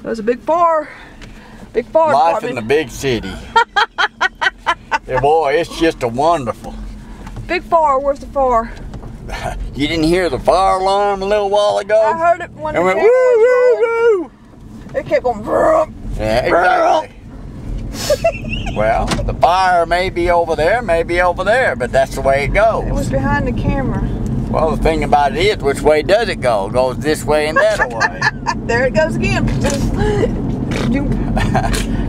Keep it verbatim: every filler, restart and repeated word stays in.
That's a big fire. Big fire Life department. in the big city. Yeah, boy, it's just a wonderful. Big fire. Where's the fire? You didn't hear the fire alarm a little while ago? I heard it when It the went camera woo, was woo, rolling. It kept going. Vroom. Yeah, exactly. Well, the fire may be over there, may be over there, but that's the way it goes. It was behind the camera. Well, the thing about it is, which way does it go? It goes this way and that way. There it goes again.